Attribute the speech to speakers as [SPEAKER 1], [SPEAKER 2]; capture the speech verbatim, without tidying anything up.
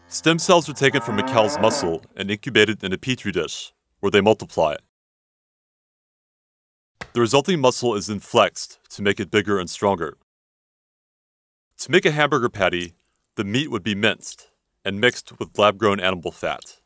[SPEAKER 1] Stem cells are taken from a cow's muscle and incubated in a petri dish, where they multiply. The resulting muscle is then flexed to make it bigger and stronger. To make a hamburger patty, the meat would be minced and mixed with lab-grown animal fat.